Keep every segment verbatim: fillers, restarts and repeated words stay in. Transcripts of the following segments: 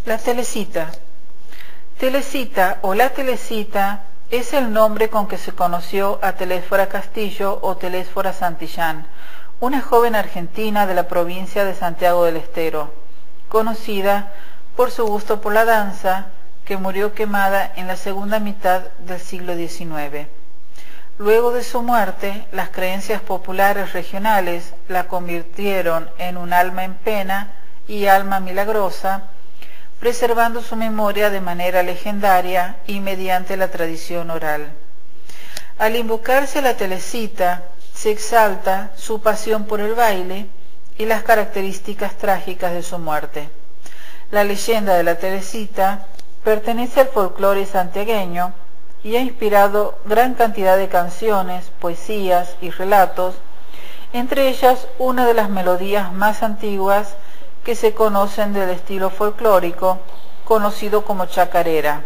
La Telecita. Telecita o la Telecita es el nombre con que se conoció a Telésfora Castillo o Telésfora Santillán, una joven argentina de la provincia de Santiago del Estero, conocida por su gusto por la danza, que murió quemada en la segunda mitad del siglo diecinueve. Luego de su muerte, las creencias populares regionales la convirtieron en un alma en pena y alma milagrosa, preservando su memoria de manera legendaria y mediante la tradición oral. Al invocarse a la Telecita, se exalta su pasión por el baile y las características trágicas de su muerte. La leyenda de la Telecita pertenece al folclore santiagueño y ha inspirado gran cantidad de canciones, poesías y relatos, entre ellas una de las melodías más antiguas que se conocen del estilo folclórico, conocido como chacarera,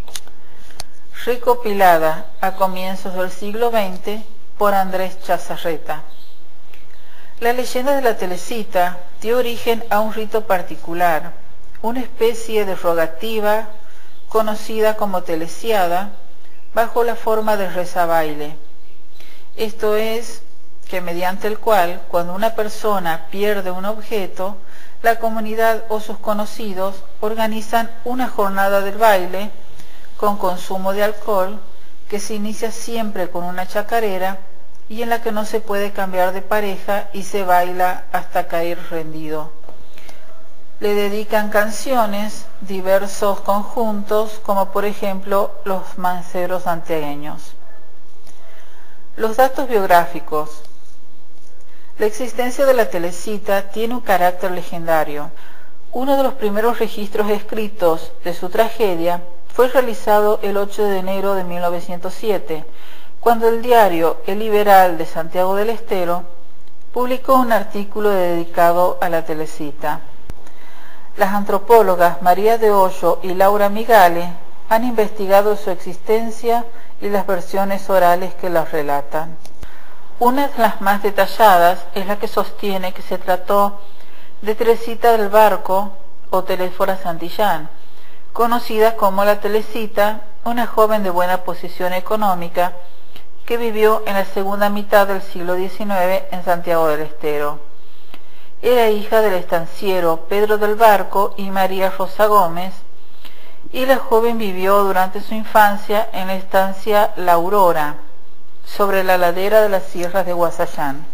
recopilada a comienzos del siglo veinte por Andrés Chazarreta. La leyenda de la Telecita dio origen a un rito particular, una especie de rogativa conocida como telesiada, bajo la forma de rezabaile. Esto es, que mediante el cual, cuando una persona pierde un objeto, la comunidad o sus conocidos organizan una jornada del baile con consumo de alcohol que se inicia siempre con una chacarera y en la que no se puede cambiar de pareja y se baila hasta caer rendido. Le dedican canciones, diversos conjuntos, como por ejemplo los manceros santiagueños. Los datos biográficos. La existencia de la Telecita tiene un carácter legendario. Uno de los primeros registros escritos de su tragedia fue realizado el ocho de enero de mil novecientos siete, cuando el diario El Liberal de Santiago del Estero publicó un artículo dedicado a la Telecita. Las antropólogas María de Hoyo y Laura Migale han investigado su existencia y las versiones orales que las relatan. Una de las más detalladas es la que sostiene que se trató de Teresita del Barco o Telésfora Santillán, conocida como la Telecita, una joven de buena posición económica que vivió en la segunda mitad del siglo diecinueve en Santiago del Estero. Era hija del estanciero Pedro del Barco y María Rosa Gómez, y la joven vivió durante su infancia en la estancia La Aurora, sobre la ladera de las sierras de Guasayán.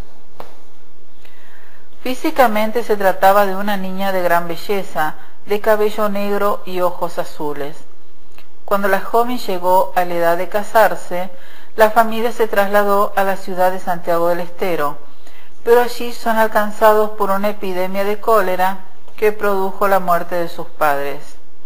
Físicamente se trataba de una niña de gran belleza, de cabello negro y ojos azules. Cuando la joven llegó a la edad de casarse, la familia se trasladó a la ciudad de Santiago del Estero, pero allí son alcanzados por una epidemia de cólera que produjo la muerte de sus padres.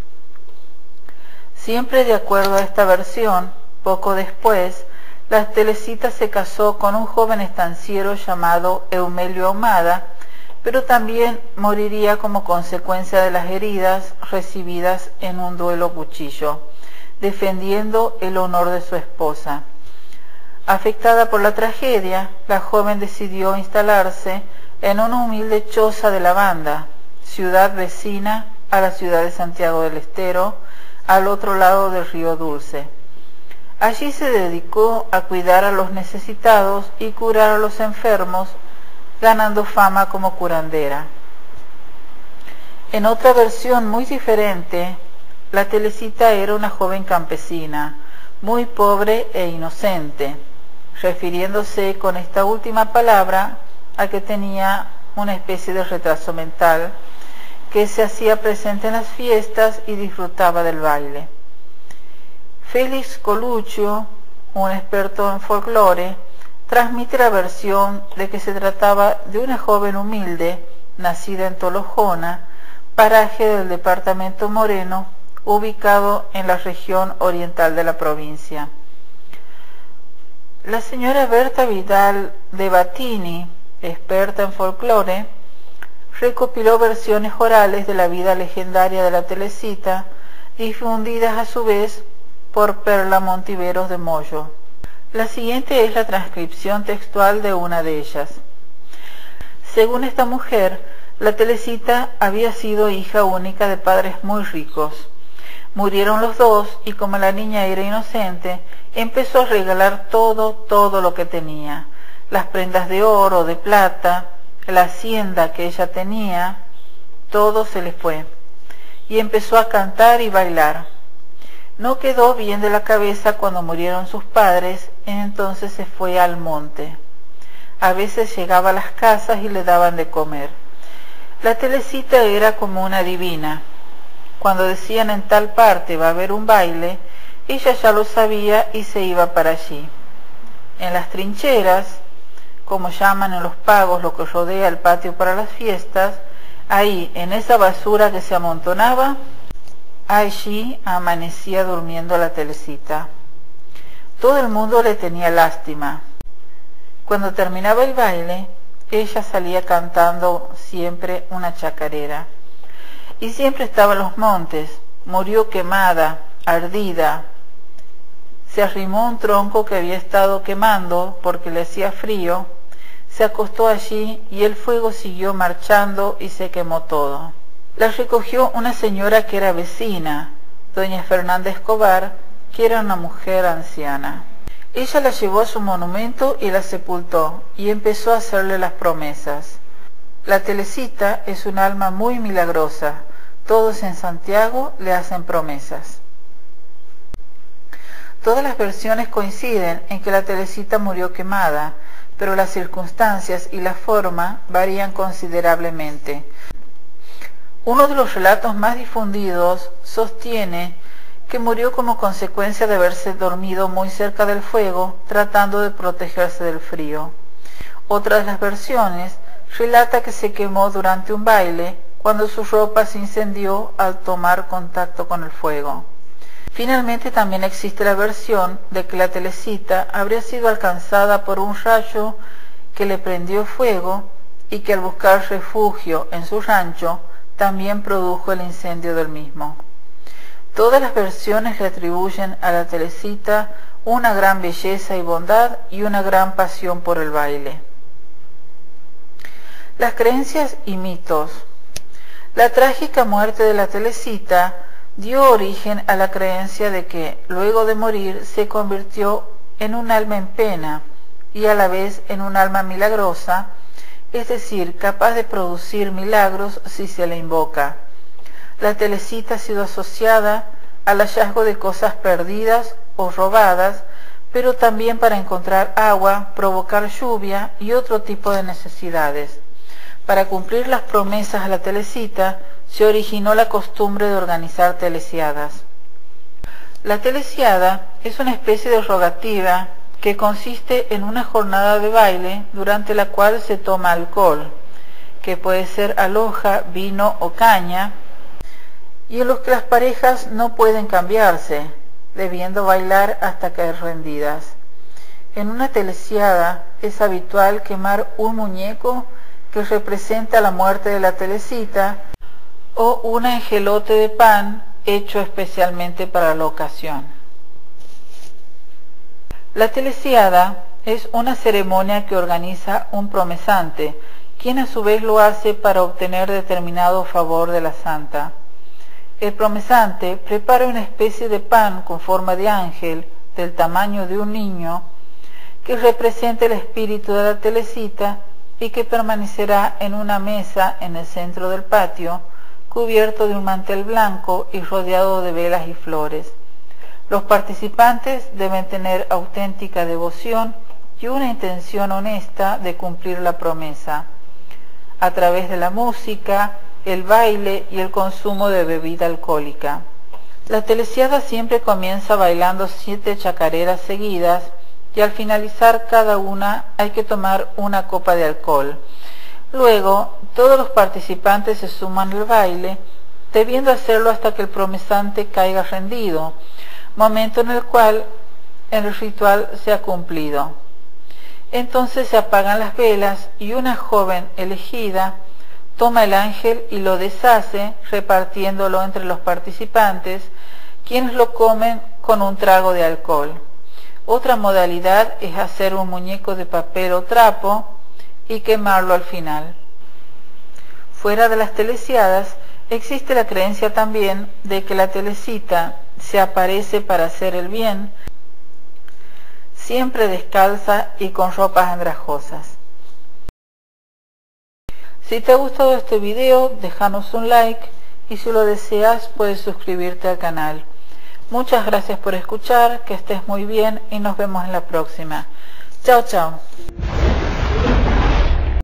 Siempre de acuerdo a esta versión, poco después, la Telecita se casó con un joven estanciero llamado Eumelio Ahumada, pero también moriría como consecuencia de las heridas recibidas en un duelo cuchillo, defendiendo el honor de su esposa. Afectada por la tragedia, la joven decidió instalarse en una humilde choza de la Banda, ciudad vecina a la ciudad de Santiago del Estero, al otro lado del río Dulce. Allí se dedicó a cuidar a los necesitados y curar a los enfermos, ganando fama como curandera. En otra versión muy diferente, la Telecita era una joven campesina, muy pobre e inocente, refiriéndose con esta última palabra a que tenía una especie de retraso mental, que se hacía presente en las fiestas y disfrutaba del baile. Félix Coluccio, un experto en folclore, transmite la versión de que se trataba de una joven humilde, nacida en Tolojona, paraje del departamento Moreno, ubicado en la región oriental de la provincia. La señora Berta Vidal de Batini, experta en folclore, recopiló versiones orales de la vida legendaria de la Telecita, difundidas a su vez por Perla Montiveros de Moyo. La siguiente es la transcripción textual de una de ellas. Según esta mujer, La Teresita había sido hija única de padres muy ricos. Murieron los dos y como la niña era inocente, empezó a regalar todo, todo lo que tenía. Las prendas de oro, de plata, la hacienda que ella tenía, todo se le fue. Y empezó a cantar y bailar. No quedó bien de la cabeza cuando murieron sus padres, entonces se fue al monte. A veces llegaba a las casas y le daban de comer. La Teresita era como una divina. Cuando decían en tal parte va a haber un baile, ella ya lo sabía y se iba para allí. En las trincheras, como llaman en los pagos lo que rodea el patio para las fiestas, ahí, en esa basura que se amontonaba, allí amanecía durmiendo la Teresita. Todo el mundo le tenía lástima. Cuando terminaba el baile, ella salía cantando siempre una chacarera. Y siempre estaba en los montes, murió quemada, ardida. Se arrimó un tronco que había estado quemando porque le hacía frío, se acostó allí y el fuego siguió marchando y se quemó todo. La recogió una señora que era vecina, doña Fernanda Escobar, que era una mujer anciana. Ella la llevó a su monumento y la sepultó, y empezó a hacerle las promesas. La Teresita es un alma muy milagrosa, todos en Santiago le hacen promesas. Todas las versiones coinciden en que la Teresita murió quemada, pero las circunstancias y la forma varían considerablemente. Uno de los relatos más difundidos sostiene que murió como consecuencia de haberse dormido muy cerca del fuego, tratando de protegerse del frío. Otra de las versiones relata que se quemó durante un baile, cuando su ropa se incendió al tomar contacto con el fuego. Finalmente también existe la versión de que la Teresita habría sido alcanzada por un rayo que le prendió fuego y que al buscar refugio en su rancho también produjo el incendio del mismo. Todas las versiones le atribuyen a la Teresita una gran belleza y bondad y una gran pasión por el baile. Las creencias y mitos. La trágica muerte de la Teresita dio origen a la creencia de que, luego de morir, se convirtió en un alma en pena y a la vez en un alma milagrosa, es decir, capaz de producir milagros si se le invoca. La Teresita ha sido asociada al hallazgo de cosas perdidas o robadas, pero también para encontrar agua, provocar lluvia y otro tipo de necesidades. Para cumplir las promesas a la Teresita, se originó la costumbre de organizar telesiadas. La telesiada es una especie de rogativa que consiste en una jornada de baile durante la cual se toma alcohol, que puede ser aloja, vino o caña, y en los que las parejas no pueden cambiarse, debiendo bailar hasta caer rendidas. En una telesiada es habitual quemar un muñeco que representa la muerte de la Teresita o un angelote de pan hecho especialmente para la ocasión. La telesiada es una ceremonia que organiza un promesante, quien a su vez lo hace para obtener determinado favor de la santa. El promesante prepara una especie de pan con forma de ángel, del tamaño de un niño, que representa el espíritu de la Teresita y que permanecerá en una mesa en el centro del patio, cubierto de un mantel blanco y rodeado de velas y flores. Los participantes deben tener auténtica devoción y una intención honesta de cumplir la promesa, a través de la música, el baile y el consumo de bebida alcohólica. La telesiada siempre comienza bailando siete chacareras seguidas y al finalizar cada una hay que tomar una copa de alcohol. Luego, todos los participantes se suman al baile, debiendo hacerlo hasta que el promesante caiga rendido, momento en el cual el ritual se ha cumplido. Entonces se apagan las velas y una joven elegida toma el ángel y lo deshace, repartiéndolo entre los participantes, quienes lo comen con un trago de alcohol. Otra modalidad es hacer un muñeco de papel o trapo y quemarlo al final. Fuera de las telesiadas, existe la creencia también de que la telecita se aparece para hacer el bien, siempre descalza y con ropas andrajosas. Si te ha gustado este video, déjanos un like y si lo deseas puedes suscribirte al canal. Muchas gracias por escuchar, que estés muy bien y nos vemos en la próxima. Chao, chao.